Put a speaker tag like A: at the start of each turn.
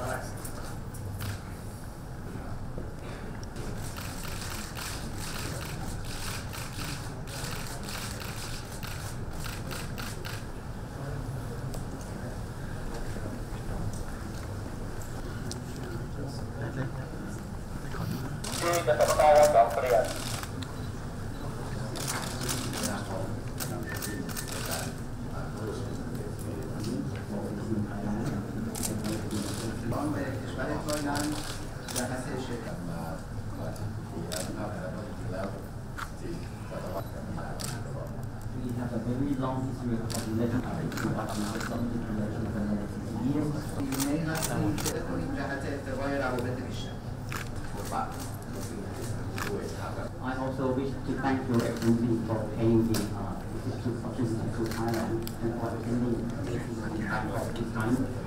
A: จะกรรมการเราสองเปลี่ยน
B: We have a very long history of legislation to optimize some information for the next years. I also wish to thank Your Excellency for paying the opportunity to Thailand and for attending the meeting of this time.